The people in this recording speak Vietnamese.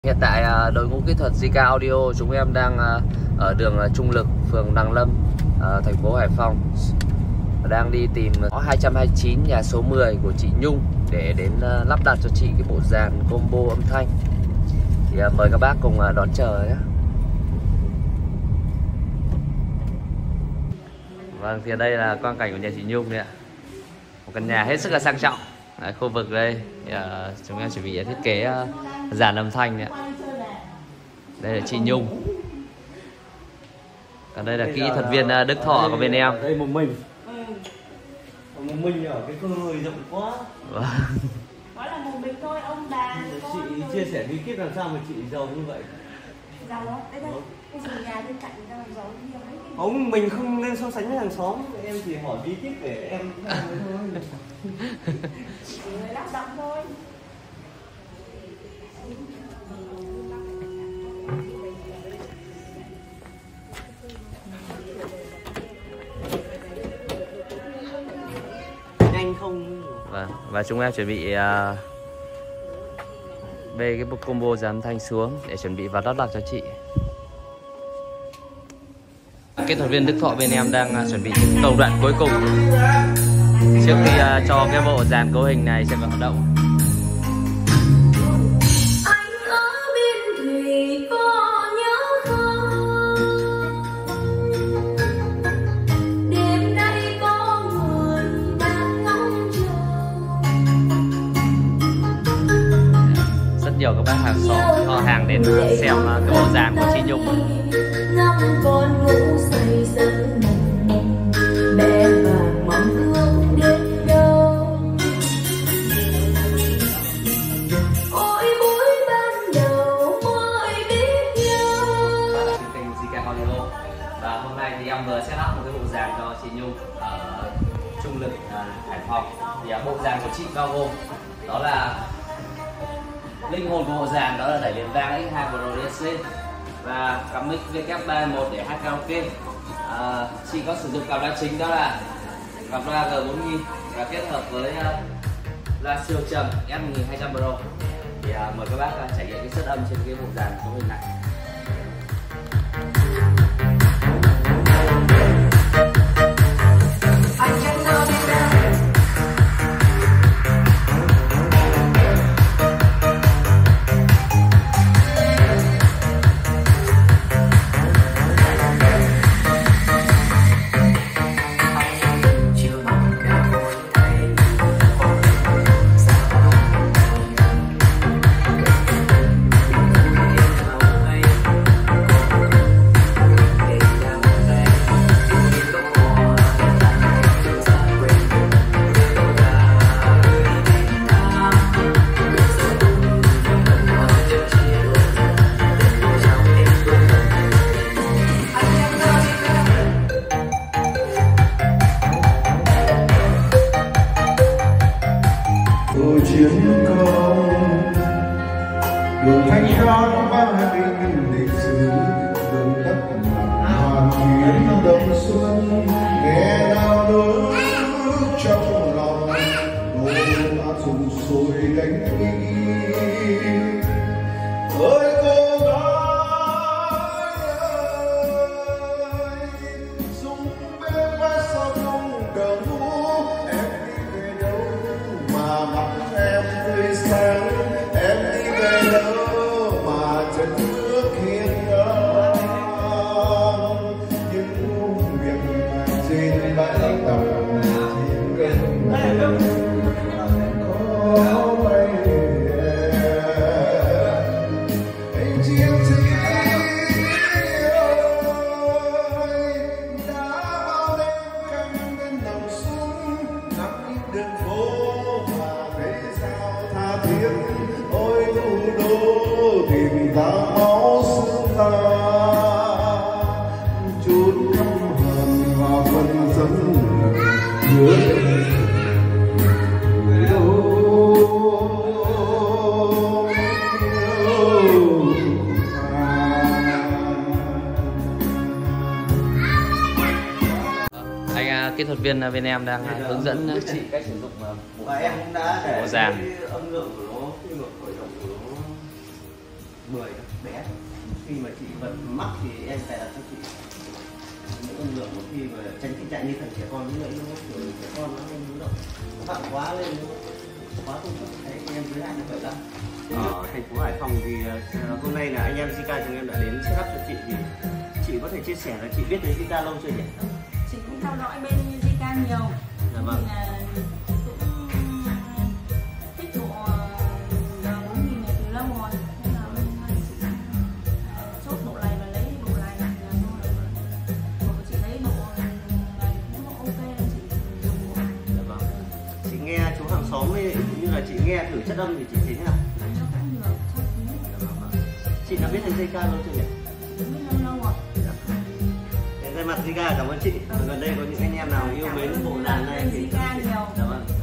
Hiện tại đội ngũ kỹ thuật JK Audio chúng em đang ở đường Trung Lực, phường Đăng Lâm, thành phố Hải Phòng, đang đi tìm ngõ 229 nhà số 10 của chị Nhung để đến lắp đặt cho chị cái bộ dàn combo âm thanh. Thì mời các bác cùng đón chờ nhé. Vâng, thì đây là quang cảnh của nhà chị Nhung đấy ạ. Một căn nhà hết sức là sang trọng. Đấy, khu vực đây thì, chúng em chuẩn bị thiết kế dàn âm thanh đấy ạ. Đây là chị Nhung. Còn đây là kỹ thuật viên Đức Thọ của bên em. Đây một mình. Một mình ở cái cơ hơi rộng quá. Đó là một mình thôi, ông bà. Chị chia sẻ bí kíp làm sao mà chị giàu như vậy? Giàu đó, đây đây. Cái gì nhà bên cạnh người ta làm giàu nhiều đấy. Không, mình không nên so sánh với hàng xóm. Em chỉ hỏi bí kíp để em thôi. Người lắp đặt thôi. Nhanh không? Vâng, và chúng em chuẩn bị bê cái combo dàn âm thanh xuống để chuẩn bị vào lắp đặt cho chị. Kỹ thuật viên Đức Thọ bên em đang chuẩn bị những công đoạn cuối cùng trước khi cho cái bộ dàn cấu hình này sẽ vào hoạt động. Rất nhiều các bác hàng xóm họ hàng đến xem cái bộ dàn của chị Nhung. Ngắm con ngủ say giấc mộng bé vàng mong ước đến đâu. Ôi buổi ban đầu mới biết nhau. Chương trình JK Audio và hôm nay thì em vừa set up một cái bộ dàn cho chị Nhung ở Trung Lực, Hải Phòng. Thì bộ dàn của chị bao gồm đó là linh hồn của bộ dàn đó là đẩy liền vang X2 Pro DSC và cắm mic WK31 để hát karaoke. Chị có sử dụng cặp loa chính đó là cặp loa G4000 và kết hợp với loa siêu trầm S1200 Pro. Thì mời các bác trải nghiệm cái chất âm trên cái bộ dàn của mình này. Chiến công đường thanh khang ba đình lịch sử, đường đất hoàn thủy đông xuân, nghe nào nước trong lòng đổ đã sụp sôi đánh tim. Ơi cô gái ơi, dung bên vai sau không đầu em đi về đâu mà mặt em tươi sáng, em đi về đâu mà chân nước hiên ngang. Những công việc trên bãi tàu trên cơn có bay anh chiến sĩ ơi, đã bao đêm canh bên nằm xuống ngắm đường phố mà về sao tha thiết. Ôi thủ đô tìm ta máu xương ta, chốn căm hờn và phần dân hứa Anh kỹ thuật viên bên em đang hướng dẫn chị cách sử dụng Và em cũng đã để bộ dàn. âm lượng của nó, cái lượng khởi động của nó 10 bé. Khi mà chị vẫn mắc thì em cài đặt cho chị những âm lượng một khi mà tránh tình trạng như thằng trẻ con như vậy, nó kiểu trẻ con nó không động, nó vặn quá lên, nó quá công suất, đấy em giới hạn như vậy lắm. Ở thành phố Hải Phòng thì hôm nay là anh em Zika chúng em đã đến setup cho chị, thì chị có thể chia sẻ là chị biết đến Zika lâu chưa nhỉ? Chị cũng theo dõi bên Zika nhiều. Dạ vâng. Cũng thích độ R4000 này từ lâu rồi. Nên là bên chị chốt độ này và lấy độ này là thôi. Chị thấy độ này cũng ok nên chị dùng bộ. Dạ vâng. Chị nghe chú hàng xóm ấy, cũng như là chị nghe thử chất âm thì chị thấy thế nào? Nó cũng nhiều, chắc cũng Dạ vâng. Chị đã biết đến Zika lâu chưa nhỉ? biết lâu rồi. Thay mặt Zika cảm ơn chị. Gần đây có những anh em nào yêu mến bộ đàn này thì Zika nhiều. dạ vâng.